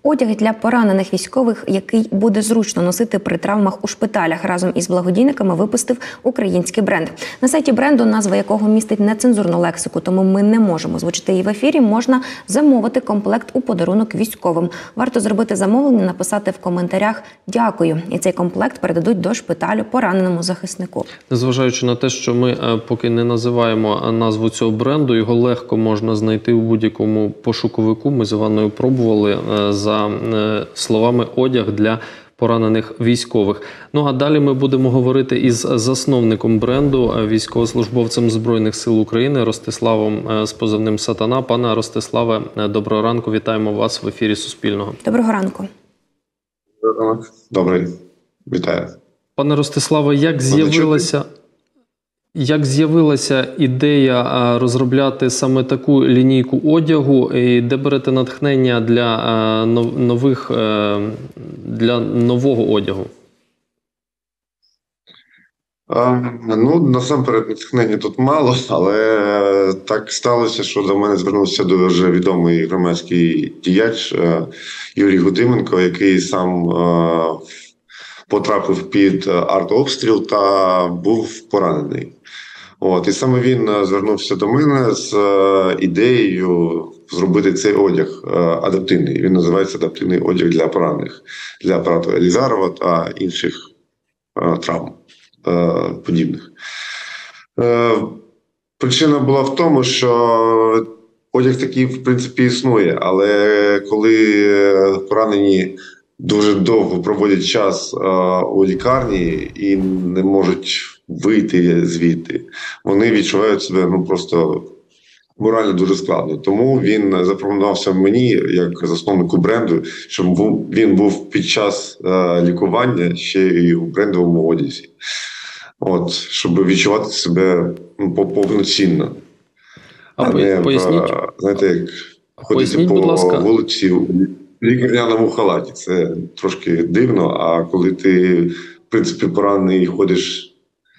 Одяг для поранених військових, який буде зручно носити при травмах у шпиталях, разом із благодійниками випустив український бренд. На сайті бренду, назва якого містить нецензурну лексику, тому ми не можемо озвучити її в ефірі, можна замовити комплект у подарунок військовим. Варто зробити замовлення, написати в коментарях «Дякую». І цей комплект передадуть до шпиталю пораненому захиснику. Незважаючи на те, що ми поки не називаємо назву цього бренду, його легко можна знайти у будь-якому пошуковику. Ми з Іваною пробували за словами «одяг для поранених військових». Ну а далі ми будемо говорити із засновником бренду, військовослужбовцем Збройних сил України Ростиславом з позивним «Сатана». Пане Ростиславе, доброго ранку, вітаємо вас в ефірі Суспільного. Доброго ранку. Добрий, вітаю. Пане Ростиславе, як з'явилася ідея розробляти саме таку лінійку одягу, і де берете натхнення для нового одягу? Насамперед, натхнення тут мало, але так сталося, що до мене звернувся дуже відомий громадський діяч Юрій Гудименко, який сам потрапив під артобстріл та був поранений. І саме він звернувся до мене з ідеєю зробити цей одяг адаптивний. Він називається «Адаптивний одяг для поранених», для апарату Елізарова та інших травм подібних. Причина була в тому, що одяг такий, в принципі, існує, але коли поранені дуже довго проводять час у лікарні і не можуть вийти звідти, вони відчувають себе просто морально дуже складно. Тому він запропонувався мені, як засновнику бренду, щоб він був під час лікування ще й у брендовому одязі. Щоб відчувати себе повноцінно. Поясніть, як ходити по вулиці у лікарняному халаті. Це трошки дивно, а коли ти, в принципі, поранений і ходиш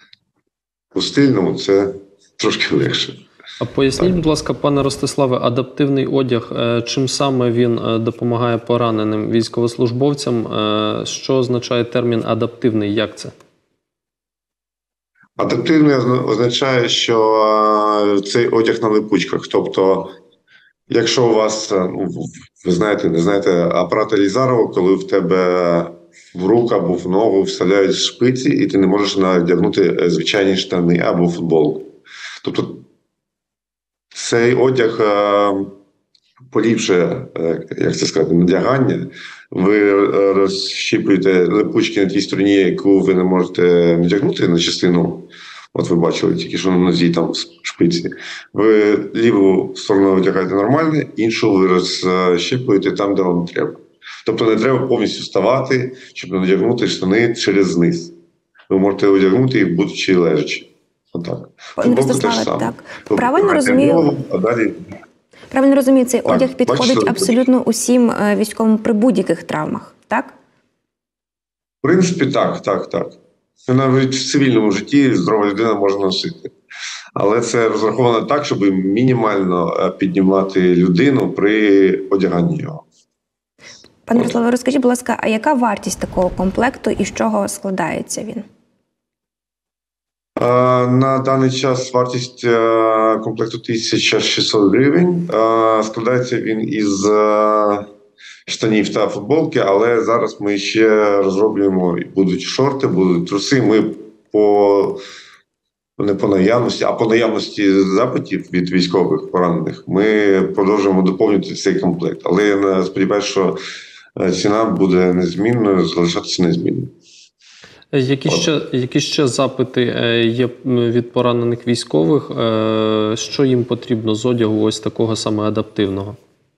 у стильному, це трошки легше. А поясніть, будь ласка, пане Ростиславе, адаптивний одяг, чим саме він допомагає пораненим військовослужбовцям? Що означає термін «адаптивний», як це? Адаптивний означає, що цей одяг на липучках. Тобто, якщо у вас, ви знаєте, не знаєте, апарат Елізарова, коли в тебе в руку або в ногу вставляють шпиці, і ти не можеш надягнути звичайні штани або футболку. Тобто, цей одяг поліпшує, як це сказати, надягання. Ви розщіплюєте липучки на тій стороні, яку ви не можете надягнути на частину. Ви бачили тільки, що на нозі там шпиці. Ви ліву сторону одягаєте нормально, іншу ви розщіплюєте там, де вам треба. Тобто не треба повністю вставати, щоб надягнути штани через низ. Ви можете одягнути їх, будучи лежачи. Отак. Футболку теж саме. Так. Правильно розумію? Правильно розумію, цей одяг підходить абсолютно усім військовим при будь-яких травмах, так? В принципі, так. Навіть в цивільному житті здорова людина може носити. Але це розраховано так, щоб мінімально піднімати людину при одяганні його. Пане Ростиславе, розкажіть, будь ласка, а яка вартість такого комплекту і з чого складається він? На даний час вартість комплекту 1600 гривень. Складається він із штанів та футболки, але зараз ми ще розроблюємо, будуть шорти, будуть труси. Ми не по наявності, а по наявності запитів від військових поранених ми продовжуємо доповнювати цей комплект. Але я сподіваюся, що ціна буде незмінною, залишатися незмінною. Які ще запити є від поранених військових? Що їм потрібно з одягу ось такого саме адаптивного?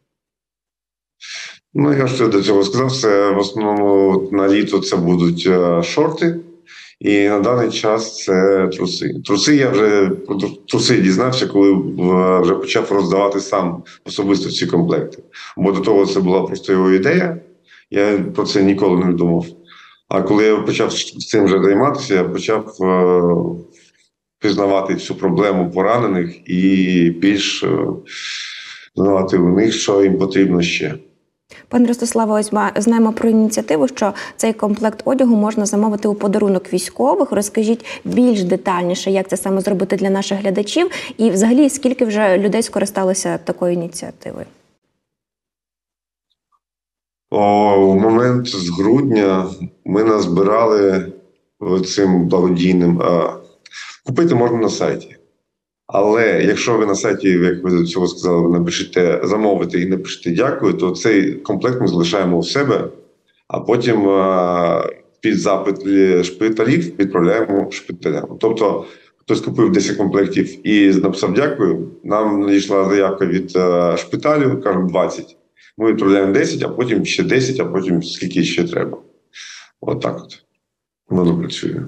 Я ж до цього сказав, це в основному на літо це будуть шорти, і на даний час це труси. Труси дізнався, коли вже почав роздавати сам особисто ці комплекти. Бо до того це була просто його ідея, я про це ніколи не думав. А коли я почав з цим вже займатися, я почав пізнавати цю проблему поранених і більш знати у них, що їм потрібно ще. Пане Ростиславе, ось ми знаємо про ініціативу, що цей комплект одягу можна замовити у подарунок військових. Розкажіть більш детальніше, як це саме зробити для наших глядачів, і взагалі скільки вже людей скористалися такою ініціативою? В момент з грудня ми назбирали цим благодійним. Купити можна на сайті. Але якщо ви на сайті, як ви до цього сказали, ви напишете замовити і напишете дякую, то цей комплект ми залишаємо у себе, а потім під запит шпиталів відправляємо шпиталям. Тобто хтось купив 10 комплектів і написав дякую, нам надійшла заявка від шпиталю, кажуть 20. Ми відправляємо 10, а потім ще 10, а потім скільки ще треба. Отак от. Воно працює.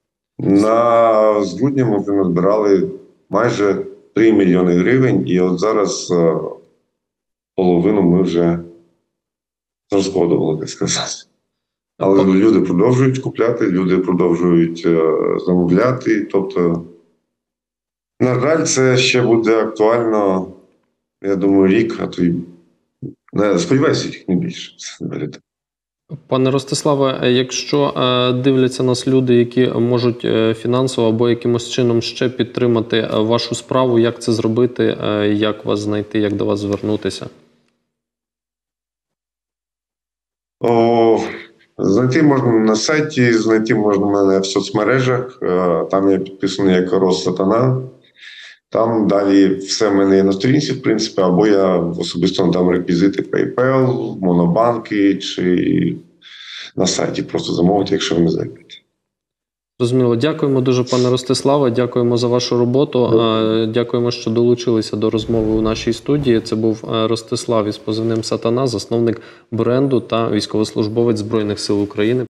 З грудня ми назбирали майже 3 мільйони гривень, і от зараз половину ми вже розходували, так сказати. Але люди продовжують купляти, люди продовжують замовляти. Тобто, на жаль, це ще буде актуально, я думаю, рік, а то й сподіваюся, рік, не більше. Пане Ростиславе, якщо дивляться нас люди, які можуть фінансово або якимось чином ще підтримати вашу справу, як це зробити, як вас знайти, як до вас звернутися? Знайти можна на сайті, знайти можна мене в соцмережах, там я підписаний як Россатана. Там далі все в мене є на сторінці, в принципі, або я особисто надам реквізити PayPal, монобанки, чи на сайті просто замовити, якщо ви не зайдете. Зрозуміло. Дякуємо дуже, пане Ростиславе, дякуємо за вашу роботу. Дякуємо, що долучилися до розмови у нашій студії. Це був Ростислав із позивним «Сатана», засновник бренду та військовослужбовець Збройних сил України.